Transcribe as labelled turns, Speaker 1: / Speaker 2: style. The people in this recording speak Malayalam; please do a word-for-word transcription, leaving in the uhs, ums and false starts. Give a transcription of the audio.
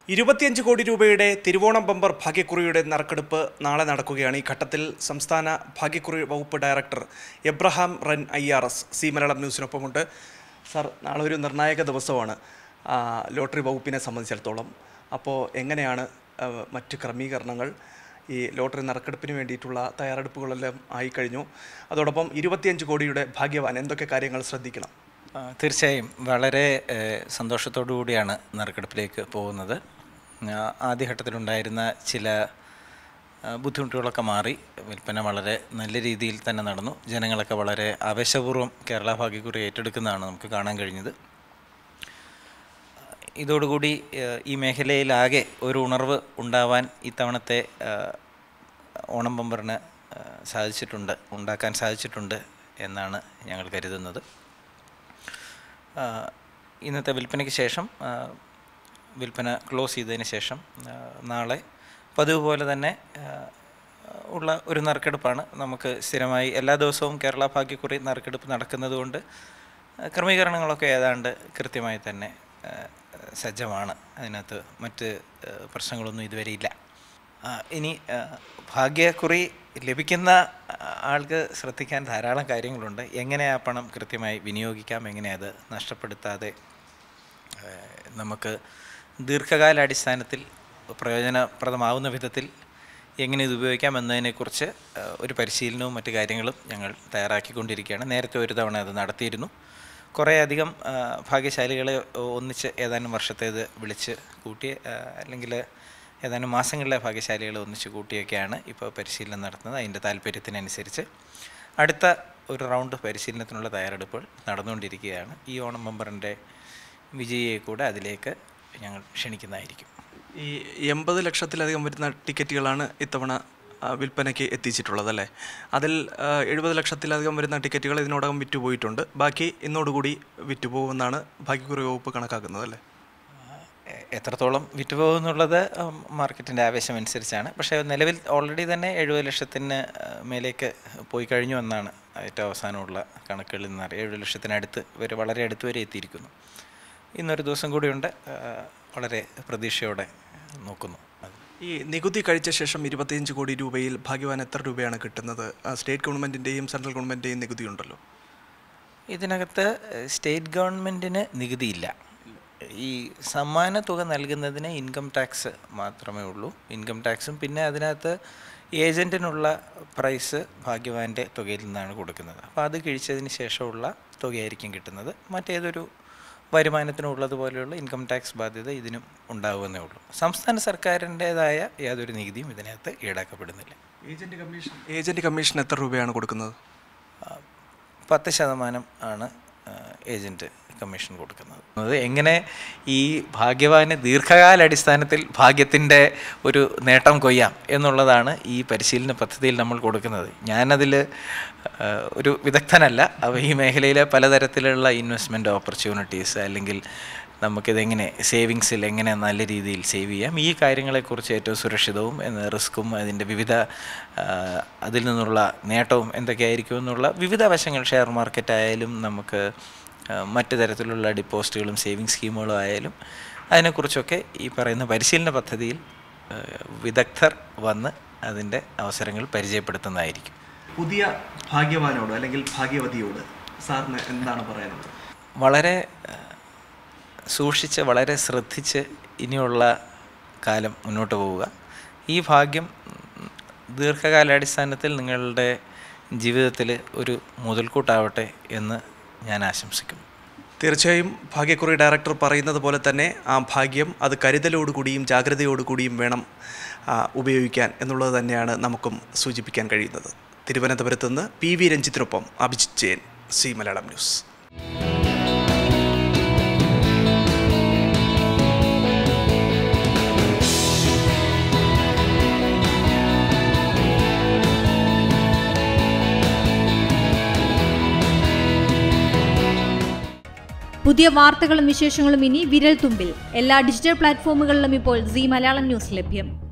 Speaker 1: ഇരുപത്തിയഞ്ച് കോടി രൂപയുടെ തിരുവോണം ബമ്പർ ഭാഗ്യക്കുറിയുടെ നറുക്കെടുപ്പ് നാളെ നടക്കുകയാണ്. ഈ ഘട്ടത്തിൽ സംസ്ഥാന ഭാഗ്യക്കുറി വകുപ്പ് ഡയറക്ടർ എബ്രഹാം റൻ I R S Zee Malayalam ന്യൂസിനൊപ്പമുണ്ട്. സർ, നാളെ ഒരു നിർണായക ദിവസമാണ് ലോട്ടറി വകുപ്പിനെ സംബന്ധിച്ചിടത്തോളം. അപ്പോൾ എങ്ങനെയാണ് മറ്റ് ക്രമീകരണങ്ങൾ? ഈ ലോട്ടറി നറുക്കെടുപ്പിന് വേണ്ടിയിട്ടുള്ള തയ്യാറെടുപ്പുകളെല്ലാം ആയിക്കഴിഞ്ഞു. അതോടൊപ്പം ഇരുപത്തിയഞ്ച് കോടിയുടെ ഭാഗ്യവാൻ എന്തൊക്കെ കാര്യങ്ങൾ ശ്രദ്ധിക്കണം?
Speaker 2: തീർച്ചയായും വളരെ സന്തോഷത്തോടു കൂടിയാണ് നറുക്കെടുപ്പിലേക്ക് പോകുന്നത്. ആദ്യഘട്ടത്തിലുണ്ടായിരുന്ന ചില ബുദ്ധിമുട്ടുകളൊക്കെ മാറി വിൽപ്പന വളരെ നല്ല രീതിയിൽ തന്നെ നടന്നു. ജനങ്ങളൊക്കെ വളരെ ആവേശപൂർവ്വം കേരള ഭാഗ്യക്കുറി ഏറ്റെടുക്കുന്നതാണ് നമുക്ക് കാണാൻ കഴിഞ്ഞത്. ഇതോടുകൂടി ഈ മേഖലയിലാകെ ഒരു ഉണർവ് ഉണ്ടാവാൻ ഇത്തവണത്തെ ഓണം ബമ്പറിന് സാധിച്ചിട്ടുണ്ട് ഉണ്ടാക്കാൻ സാധിച്ചിട്ടുണ്ട് എന്നാണ് ഞങ്ങൾ കരുതുന്നത്. ഇന്നത്തെ വിൽപ്പനയ്ക്ക് ശേഷം വിൽപ്പന ക്ലോസ് ചെയ്തതിന് ശേഷം നാളെ പതിവ് പോലെ തന്നെ ഉള്ള ഒരു നറുക്കെടുപ്പാണ്. നമുക്ക് സ്ഥിരമായി എല്ലാ ദിവസവും കേരള ഭാഗ്യക്കുറി നറുക്കെടുപ്പ് നടക്കുന്നത് കൊണ്ട് ക്രമീകരണങ്ങളൊക്കെ ഏതാണ്ട് കൃത്യമായി തന്നെ സജ്ജമാണ്. അതിനകത്ത് മറ്റ് പ്രശ്നങ്ങളൊന്നും ഇതുവരെ ഇല്ല. ഇനി ഭാഗ്യക്കുറി ലഭിക്കുന്ന ആൾക്ക് ശ്രദ്ധിക്കാൻ ധാരാളം കാര്യങ്ങളുണ്ട്. എങ്ങനെ ആ പണം കൃത്യമായി വിനിയോഗിക്കാം, എങ്ങനെ അത് നഷ്ടപ്പെടുത്താതെ നമുക്ക് ദീർഘകാലാടിസ്ഥാനത്തിൽ പ്രയോജനപ്രദമാവുന്ന വിധത്തിൽ എങ്ങനെ ഇത് ഉപയോഗിക്കാം എന്നതിനെക്കുറിച്ച് ഒരു പരിശീലനവും മറ്റു കാര്യങ്ങളും ഞങ്ങൾ തയ്യാറാക്കിക്കൊണ്ടിരിക്കുകയാണ്. നേരത്തെ ഒരു തവണ അത് നടത്തിയിരുന്നു. കുറേയധികം ഭാഗ്യശാലികളെ ഒന്നിച്ച് ഏതാനും വർഷത്തേത് വിളിച്ച് കൂട്ടി അല്ലെങ്കിൽ ഏതാനും മാസങ്ങളിലെ ഭാഗ്യശാലികളെ ഒന്നിച്ച് കൂട്ടിയൊക്കെയാണ് ഇപ്പോൾ പരിശീലനം നടത്തുന്നത്. അതിൻ്റെ താല്പര്യത്തിനനുസരിച്ച് അടുത്ത ഒരു റൗണ്ട് പരിശീലനത്തിനുള്ള തയ്യാറെടുപ്പുകൾ നടന്നുകൊണ്ടിരിക്കുകയാണ്. ഈ ഓണം ബമ്പറിൻ്റെ വിജയിയെ കൂടെ അതിലേക്ക് ഞങ്ങൾ ക്ഷണിക്കുന്നതായിരിക്കും.
Speaker 1: ഈ എൺപത് ലക്ഷത്തിലധികം വരുന്ന ടിക്കറ്റുകളാണ് ഇത്തവണ വിൽപ്പനയ്ക്ക് എത്തിച്ചിട്ടുള്ളത് അല്ലേ? അതിൽ എഴുപത് ലക്ഷത്തിലധികം വരുന്ന ടിക്കറ്റുകൾ ഇതിനോടകം വിറ്റുപോയിട്ടുണ്ട്. ബാക്കി ഇന്നോടുകൂടി വിറ്റുപോകുമെന്നാണ് ഭാഗ്യക്കുറി വകുപ്പ് കണക്കാക്കുന്നത് അല്ലേ?
Speaker 2: എത്രത്തോളം വിറ്റുപോകുന്നുള്ളത് മാർക്കറ്റിൻ്റെ ആവേശം അനുസരിച്ചാണ്. പക്ഷേ നിലവിൽ ഓൾറെഡി തന്നെ എഴുപത് ലക്ഷത്തിന് മേലേക്ക് പോയി കഴിഞ്ഞു എന്നാണ് ഏറ്റവും അവസാനമുള്ള കണക്കുകളിൽ നിന്ന് അറിയാം. എഴുപത് ലക്ഷത്തിനടുത്ത് വരെ വളരെ അടുത്ത് വരെ എത്തിയിരിക്കുന്നു. ഇന്നൊരു ദിവസം കൂടിയുണ്ട്. വളരെ പ്രതീക്ഷയോടെ നോക്കുന്നു.
Speaker 1: ഈ നികുതി കഴിച്ച ശേഷം ഇരുപത്തിയഞ്ച് കോടി രൂപയിൽ ഭാഗ്യവാൻ എത്ര രൂപയാണ് കിട്ടുന്നത്? സ്റ്റേറ്റ് ഗവൺമെൻറ്റിൻ്റെയും സെൻട്രൽ ഗവൺമെൻറ്റിൻ്റെയും നികുതി ഉണ്ടല്ലോ.
Speaker 2: ഇതിനകത്ത് സ്റ്റേറ്റ് ഗവൺമെൻറ്റിന് നികുതിയില്ല. ഈ സമ്മാന തുക നൽകുന്നതിന് ഇൻകം ടാക്സ് മാത്രമേ ഉള്ളൂ. ഇൻകം ടാക്സും പിന്നെ അതിനകത്ത് ഏജൻറ്റിനുള്ള പ്രൈസ് ഭാഗ്യവാൻ്റെ തുകയിൽ നിന്നാണ് കൊടുക്കുന്നത്. അപ്പോൾ അത് കിഴിച്ചതിന് ശേഷമുള്ള തുകയായിരിക്കും കിട്ടുന്നത്. മറ്റേതൊരു വരുമാനത്തിനുള്ളതുപോലെയുള്ള ഇൻകം ടാക്സ് ബാധ്യത ഇതിനും ഉണ്ടാകുമെന്നേ ഉള്ളൂ. സംസ്ഥാന സർക്കാരിൻ്റേതായ യാതൊരു നികുതിയും ഇതിനകത്ത് ഈടാക്കപ്പെടുന്നില്ല.
Speaker 1: ഏജൻറ്റ് കമ്മീഷൻ ഏജൻറ്റ് കമ്മീഷൻ എത്ര രൂപയാണ് കൊടുക്കുന്നത്?
Speaker 2: പത്ത് ശതമാനം ആണ് ഏജൻറ്റ് കമ്മീഷൻ കൊടുക്കുന്നത്. എങ്ങനെ ഈ ഭാഗ്യവാന് ദീർഘകാലാടിസ്ഥാനത്തിൽ ഭാഗ്യത്തിൻ്റെ ഒരു നേട്ടം കൊയ്യാം എന്നുള്ളതാണ് ഈ പരിശീലന പദ്ധതിയിൽ നമ്മൾ കൊടുക്കുന്നത്. ഞാനതിൽ ഒരു വിദഗ്ധനല്ല. അപ്പോൾ ഈ മേഖലയിലെ പലതരത്തിലുള്ള ഇൻവെസ്റ്റ്മെൻറ്റ് ഓപ്പർച്യൂണിറ്റീസ് അല്ലെങ്കിൽ നമുക്കിതെങ്ങനെ സേവിങ്സിൽ എങ്ങനെ നല്ല രീതിയിൽ സേവ് ചെയ്യാം, ഈ കാര്യങ്ങളെക്കുറിച്ച് ഏറ്റവും സുരക്ഷിതവും റിസ്ക്കും അതിൻ്റെ വിവിധ അതിൽ നിന്നുള്ള നേട്ടവും എന്തൊക്കെയായിരിക്കും എന്നുള്ള വിവിധ വശങ്ങൾ, ഷെയർ മാർക്കറ്റ് ആയാലും നമുക്ക് മറ്റു തരത്തിലുള്ള ഡിപ്പോസിറ്റുകളും സേവിങ് സ്കീമുകളും ആയാലും അതിനെക്കുറിച്ചൊക്കെ ഈ പറയുന്ന പരിശീലന പദ്ധതിയിൽ വിദഗ്ധർ വന്ന് അതിൻ്റെ അവസരങ്ങൾ പരിചയപ്പെടുത്തുന്നതായിരിക്കും.
Speaker 1: പുതിയ ഭാഗ്യവാനോട് അല്ലെങ്കിൽ ഭാഗ്യവതിയോട് സാറിന് എന്താണ് പറയാനുള്ളത്?
Speaker 2: വളരെ സൂക്ഷിച്ച് വളരെ ശ്രദ്ധിച്ച് ഇനിയുള്ള കാലം മുന്നോട്ട് പോവുക. ഈ ഭാഗ്യം ദീർഘകാലാടിസ്ഥാനത്തിൽ നിങ്ങളുടെ ജീവിതത്തിൽ ഒരു മുതൽക്കൂട്ടാവട്ടെ എന്ന് ഞാൻ ആശംസിക്കുന്നു.
Speaker 1: തീർച്ചയായും ഭാഗ്യക്കുറി ഡയറക്ടർ പറയുന്നത് പോലെ തന്നെ ആ ഭാഗ്യം അത് കരുതലോടുകൂടിയും ജാഗ്രതയോടുകൂടിയും വേണം ഉപയോഗിക്കാൻ എന്നുള്ളത് തന്നെയാണ് നമുക്കും സൂചിപ്പിക്കാൻ കഴിയുന്നത്. തിരുവനന്തപുരത്ത് നിന്ന് പി വി രഞ്ജിത്തിനൊപ്പം അഭിജിത്ത് ജയൻ, സി മലയാളം ന്യൂസ്.
Speaker 3: പുതിയ വാർത്തകളും വിശേഷങ്ങളും ഇനി വിരൽ തുമ്പിൽ. എല്ലാ ഡിജിറ്റൽ പ്ലാറ്റ്ഫോമുകളിലും ഇപ്പോൾ സി മലയാളം ന്യൂസ് ലഭ്യം.